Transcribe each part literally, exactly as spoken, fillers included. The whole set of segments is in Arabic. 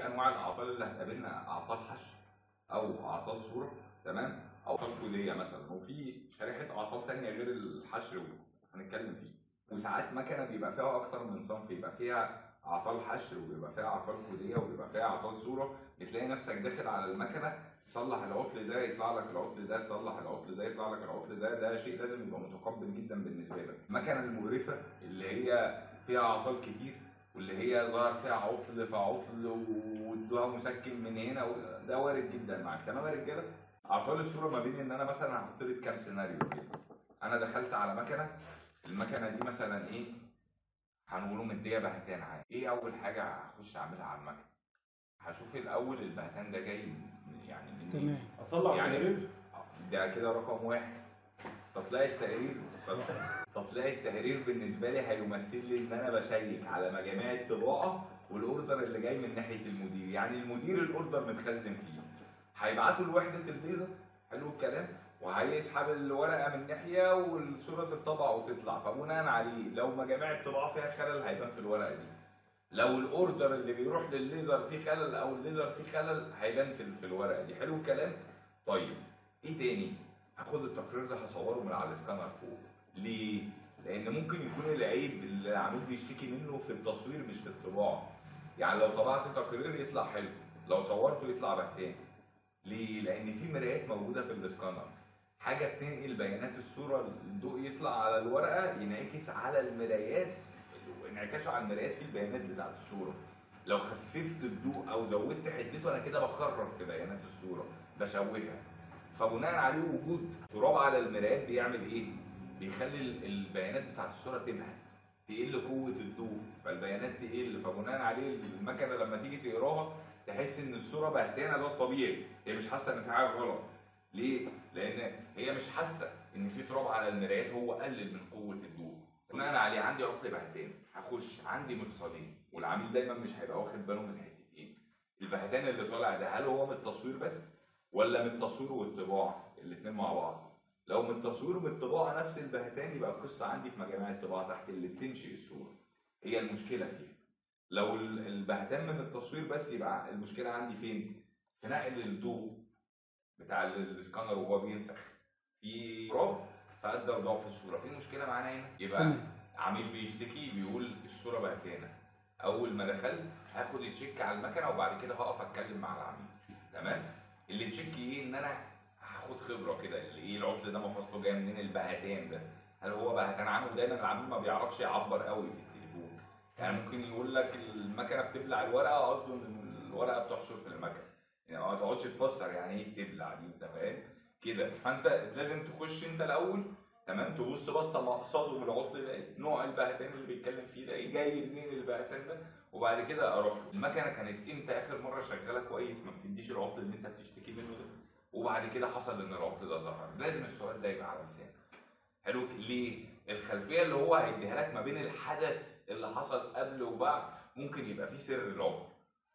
في انواع الاعطال اللي هتقابلنا اعطال حشو او اعطال صوره، تمام، او اعطال كوديه مثلا، وفي شريحه اعطال ثانيه غير الحشو هنتكلم فيه. وساعات مكنه بيبقى فيها اكتر من صنف، يبقى فيها اعطال حشر وبيبقى فيها اعطال كوديه وبيبقى فيها اعطال صوره، بتلاقي نفسك داخل على المكنه تصلح العطل ده يطلع لك العطل ده، تصلح العطل ده يطلع لك العطل ده، ده شيء لازم يبقى متقبل جدا بالنسبه لك. المكنه المقرفه اللي هي فيها اعطال كتير واللي هي ظهر فيها عطل فعطل وادوها مسكن من هنا، ده وارد جدا معاك. تمام يا رجاله؟ اعطال الصوره ما بين ان انا مثلا هفترض كام سيناريو كده. انا دخلت على مكنه، المكنه دي مثلا ايه؟ هنقوله مديه بهتان عادي. ايه اول حاجه هخش اعملها على المكنه؟ هشوف الاول البهتان ده جاي من يعني من تمام. اطلع يعني تقرير ده كده رقم واحد. تطلع التقرير تطلع التقرير بالنسبه لي هيمثل لي ان انا بشيك على مجاميع الطباعه والاوردر اللي جاي من ناحيه المدير. يعني المدير الاوردر متخزن فيه، هيبعته لوحده الليزر، حلو الكلام، وهيسحب الورقه من ناحيه والصوره تطبع وتطلع، فبناء عليه لو مجاميع الطباعه فيها خلل هيبان في الورقه دي. لو الاوردر اللي بيروح للليزر فيه خلل او الليزر فيه خلل هيبان في في الورقه دي. حلو الكلام؟ طيب ايه تاني؟ هاخد التقرير ده هصوره من على السكانر فوق. ليه؟ لان ممكن يكون العيب اللي العميل بيشتكي منه في التصوير مش في الطباعه. يعني لو طبعت تقرير يطلع حلو، لو صورته يطلع بهتان. ليه؟ لان في مرايات موجوده في السكانر، حاجه بتنقل بيانات الصوره، الضوء يطلع على الورقه ينعكس على المرايات، انعكاسه على المرايات في البيانات بتاعت الصوره. لو خففت الضوء او زودت حدته انا كده بخرب في بيانات الصوره، بشوهها. فبناء عليه وجود تراب على المرايات بيعمل ايه؟ بيخلي البيانات بتاعت الصوره تبهت، تقل قوه الضوء، فالبيانات تقل، فبناء عليه المكنه لما تيجي تقراها تحس ان الصوره بهتانه. ده الطبيعي، هي مش حاسه ان في حاجه غلط. ليه؟ لان هي مش حاسه ان في تراب على المرايات، هو قلل من قوه الضوء. بناء عليه عندي عطل بهتان، هخش عندي مفصلين، والعميل دايما مش هيبقى واخد باله من حتتين. البهتان اللي طالع ده هل هو من التصوير بس ولا من التصوير والطباعه؟ الاثنين مع بعض. لو من التصوير والطباعه نفس البهتان يبقى القصه عندي في مجاميع الطباعه تحت اللي بتنشئ الصوره، هي المشكله فيها. لو البهتان من التصوير بس يبقى المشكله عندي فين؟ في نقل الضوء بتاع السكانر وهو بينسخ في تراب فادى لضعف الصوره، في مشكله معانا هنا. يبقى عميل بيشتكي بيقول الصوره بهتانه، اول ما دخلت هاخد التشيك على المكنه وبعد كده هقف اتكلم مع العميل. تمام؟ اللي تشيك ايه؟ ان انا هاخد خبره كده، ايه العطل ده مفاصله جايه منين؟ البهتان ده هل هو بهتان عنه؟ دايما العميل ما بيعرفش يعبر قوي في التليفون، يعني ممكن يقول لك المكنه بتبلع الورقه، قصده ان الورقه بتحشر في المكنه، يعني ما تقعدش تفسر يعني ايه بتبلع دي، انت فاهم كده؟ فانت لازم تخش انت الاول، تمام، تبص بصه مقصده من العطل ده، نوع البهتان اللي بيتكلم فيه ده ايه، جاي منين البهتان ده، وبعد كده اروح المكنه كانت امتى اخر مره شغاله كويس ما بتديش العطل اللي انت بتشتكي منه ده، وبعد كده حصل ان العطل ده ظهر. لازم السؤال ده يبقى على لسانك. حلو؟ ليه؟ الخلفيه اللي هو هيديها لك ما بين الحدث اللي حصل قبل وبعد ممكن يبقى فيه سر العطل.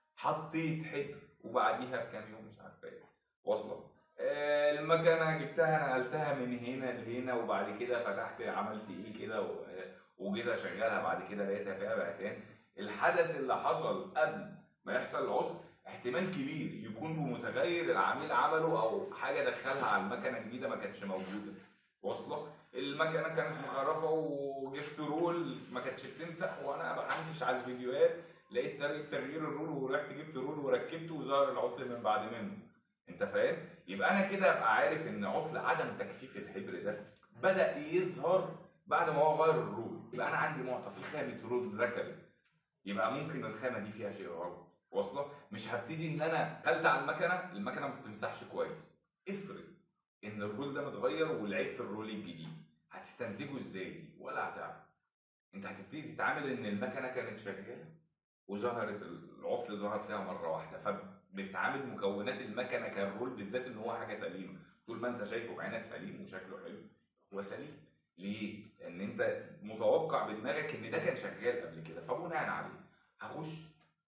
حطيت حته وبعديها بكام يوم مش عارف ايه واصله، آه المكنه جبتها نقلتها من هنا لهنا وبعد كده فتحت عملت ايه كده وجيت اشغلها بعد كده لقيتها فيها بهتان. الحدث اللي حصل قبل ما يحصل العطل احتمال كبير يكون بمتغير العميل عمله او حاجه دخلها على المكنه جديده ما كانتش موجوده. واصله؟ المكنه كانت مخرفه وجبت رول ما كانتش بتمسح، وانا ما عنديش على الفيديوهات لقيت طريقه تغيير الرول ورحت جبت رول وركبته وظهر العطل من بعد منه. انت فاهم؟ يبقى انا كده ابقى عارف ان عطل عدم تجفيف الحبر ده بدا يظهر بعد ما هو غير الرول. يبقى انا عندي معطى في خامه رول ركبت، يبقى ممكن الخامه دي فيها شيء غلط. واصله؟ مش هبتدي ان انا دخلت على المكنه المكنه ما بتمسحش كويس، افرض ان الرول ده متغير والعيب في الرول الجديد، هتستنتجه ازاي دي؟ ولا هتعرف. انت هتبتدي تتعامل ان المكنه كانت شغاله وظهرت العطل ظهر فيها مره واحده، فبتعامل مكونات المكنه كالرول بالذات ان هو حاجه سليمه. طول ما انت شايفه بعينك سليم وشكله حلو هو سليم. ليه؟ لان انت متوقع بدماغك ان ده كان شغال قبل كده، فبناء عليه هخش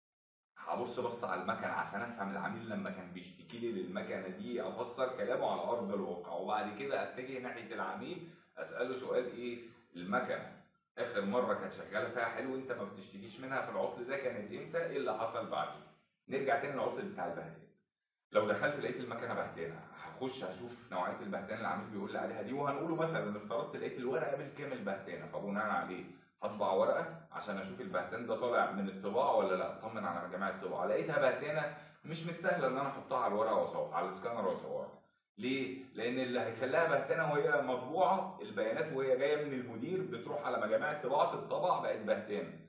هبص بص على المكنه عشان افهم العميل لما كان بيشتكي لي للمكنه دي، افسر كلامه على ارض الواقع، وبعد كده اتجه ناحيه العميل اساله سؤال ايه؟ المكنه اخر مره كانت شغاله فيها حلو انت ما بتشتكيش منها في العطل ده كانت امتى؟ ايه اللي حصل بعدين؟ نرجع تاني للعطل بتاع البهتان. لو دخلت لقيت المكنه بهتانه، هخش هشوف نوعيه البهتان اللي العميل بيقول لي عليها دي، وهنقوله مثلا افترضت لقيت الورقه بالكامل بهتانه، فبناء عليه هطبع ورقه عشان اشوف البهتان ده طالع من الطباعه ولا لا، اطمن على جميع الطباعه. لقيتها بهتانه مش مستاهله ان انا احطها على الورقه واصور على السكانر واصورها. ليه؟ لان اللي هيخليها بهتانه وهي مطبوعه البيانات وهي جايه من المدير بتروح على مجاميع الطباعه تتطبع بقت بهتانه.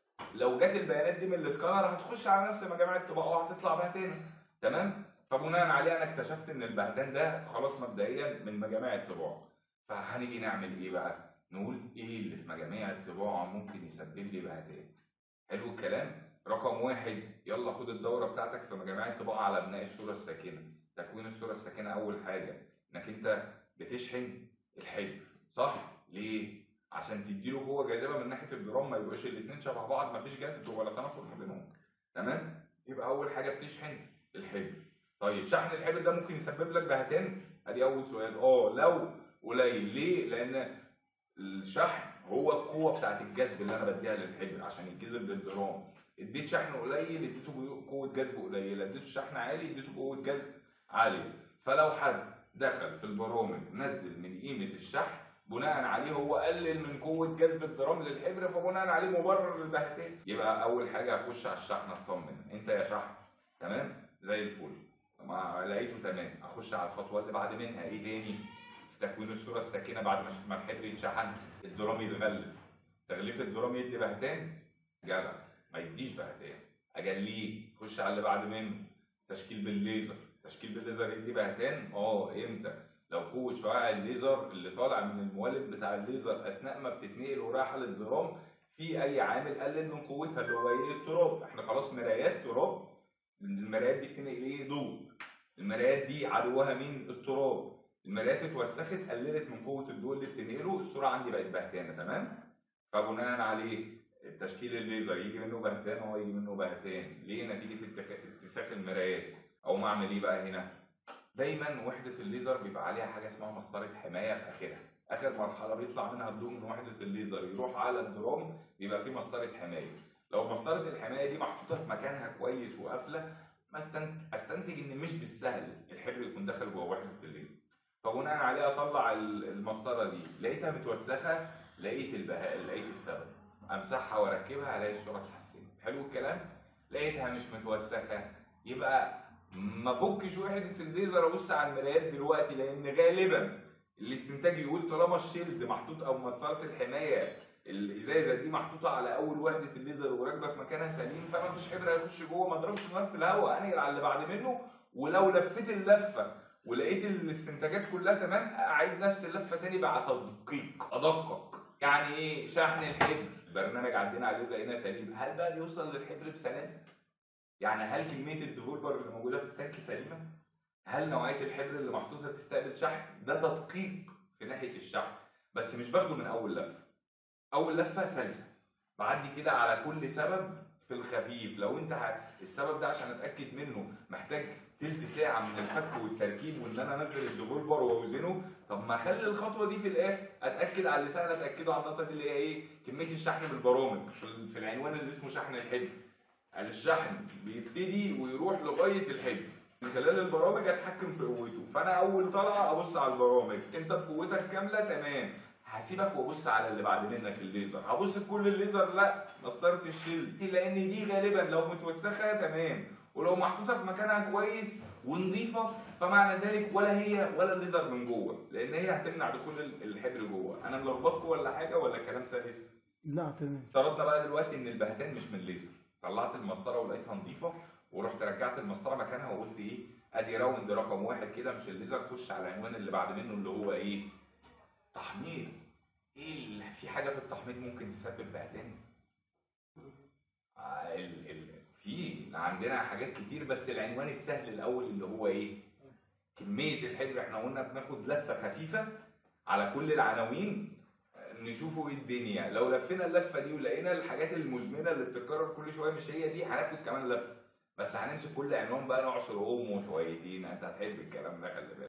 لو جت البيانات دي من السكانر هتخش على نفس مجاميع الطباعه وهتطلع بهتانه. تمام؟ فبناء عليه انا اكتشفت ان البهتان ده خلاص مبدئيا من مجاميع الطباعه. فهنيجي نعمل ايه بقى؟ نقول ايه اللي في مجاميع الطباعه ممكن يسبب لي بهتان. حلو الكلام؟ رقم واحد، يلا خد الدوره بتاعتك في مجاميع الطباعه على بناء الصوره الساكنه. تكوين الصوره الساكنه اول حاجه انك انت بتشحن الحبر، صح؟ ليه؟ عشان تديله قوه جاذبه من ناحيه الجرام ما يبقاش الاثنين شبه بعض، مفيش جذب ولا تنافر ما بينهم. تمام؟ يبقى اول حاجه بتشحن الحبر. طيب شحن الحبر ده ممكن يسبب لك بهتان؟ ادي اول سؤال. اه لو قليل. ليه؟ لان الشحن هو القوه بتاعت الجذب اللي انا بديها للحبر عشان يتجذب للجرام. اديت شحن قليل اديته قوه جذب قليله، اديته شحن عالي اديته قوه جذب عاليه. فلو حد دخل في البرامج نزل من قيمه الشحن بناء عليه هو قلل من قوه جذب الجرام للحبر، فبناء عليه مبرر للبهتان. يبقى اول حاجه اخش على الشحن اطمن انت يا شحن تمام زي الفل، ما لقيته تمام اخش على الخطوه اللي بعد منها. ايه تاني؟ في تكوين الصوره الساكنه بعد ما الحبر يتشحن الدرام يتغلف. تغليف الدرام يدي بهتان؟ جدع ما يديش بهتان. اجليه. خش على اللي بعد منه. تشكيل بالليزر. تشكيل بالليزر يدي بهتان؟ اه امتى؟ لو قوه شعاع الليزر اللي طالع من المولد بتاع الليزر اثناء ما بتتنقل ورايحه للدرام في اي عامل قلل من قوتها اللي هو ايه؟ التراب. احنا خلاص مرايات تراب، المرايات دي بتنقل ايه؟ ضوء. المرايات دي عدوها مين؟ التراب. المرايات اتوسخت قللت من قوه الضوء اللي بتنقله، الصوره عندي بقت بهتانه. تمام؟ فبناء عليه التشكيل الليزر يجي منه بهتان وهو يجي منه بهتان. ليه؟ نتيجه اتساخ المرايات. او ما اعمل ايه بقى هنا؟ دايما وحده الليزر بيبقى عليها حاجه اسمها مسطره حمايه في اخرها. اخر مرحله بيطلع منها الضوء من وحده الليزر يروح على الدرام بيبقى فيه مسطره حمايه. لو مسطره الحمايه دي محطوطه في مكانها كويس وقافله استنتج ان مش بالسهل الحبر يكون داخل جوه وحده الليزر. فبناء عليه اطلع المسطره دي، لقيتها متوسخه لقيت البهاء لقيت السبب، امسحها واركبها الاقي الصوره اتحسنت. حلو الكلام؟ لقيتها مش متوسخه يبقى ما فكش وحده الليزر ابص على المرايات دلوقتي، لان غالبا الاستنتاج يقول طالما الشيلد محطوط او مسطره الحمايه الازازه دي محطوطه على اول وحده الليزر وراكبه في مكانها سليم، فما فيش حبر هيخش جوه، ما اضربش نار في الهواء، انقل على اللي بعد منه. ولو لفيت اللفه ولقيت الاستنتاجات كلها تمام اعيد نفس اللفه تاني بعد تدقيق ادقق. يعني ايه؟ شحن الحبر البرنامج عدينا عليه ولقيناه سليم، هل بقى بيوصل للحبر بسلام؟ يعني هل كميه الديفولبر اللي موجوده في التانك سليمه؟ هل نوعيه الحبر اللي محطوطه تستقبل شحن؟ ده تدقيق في ناحيه الشحن، بس مش باخده من اول لفه. اول لفه سلسه، بعدي كده على كل سبب في الخفيف. لو انت السبب ده عشان اتاكد منه محتاج تلت ساعه من الفك والتركيب وان انا انزل الديفولبر واوزنه، طب ما اخلي الخطوه دي في الاخر اتاكد على اللي سهل اتاكده على النقطه اللي هي ايه؟ كميه الشحن بالبرامج في العنوان اللي اسمه شحن الحبر. الشحن بيبتدي ويروح لغايه الحبر من خلال البرامج اتحكم في قوته. فانا اول طلعه ابص على البرامج، انت بقوتك كامله تمام، هسيبك وابص على اللي بعد منك الليزر. هبص في كل الليزر؟ لا، مسطره الشيلد، لان دي غالبا لو متوسخه تمام، ولو محطوطه في مكانها كويس ونظيفه فمعنى ذلك ولا هي ولا الليزر من جوه، لان هي هتمنع دخول الحبر جوه. انا ملخبطكم ولا حاجه ولا كلام سلس؟ لا تمام. افترضنا بقى دلوقتي ان البهتان مش من الليزر، طلعت المسطره ولقيتها نظيفه ورحت رجعت المسطره مكانها وقلت ايه؟ ادي راوند رقم واحد كده مش الليزر، خش على العنوان اللي بعد منه اللي هو ايه؟ تحميض. ايه في حاجه في التحميض ممكن تسبب بهتان؟ آه ال ال في عندنا حاجات كتير، بس العنوان السهل الاول اللي هو ايه؟ كميه الحبر. احنا قلنا بناخد لفه خفيفه على كل العناوين نشوفوا ايه الدنيا. لو لفينا اللفه دي ولقينا الحاجات المزمنه اللي بتتكرر كل شويه مش هي دي، هناخد كمان لفه، بس هنمسك كل عنوان بقى نعصر امه شويتين. انت هتحب الكلام ده، خلي بالك.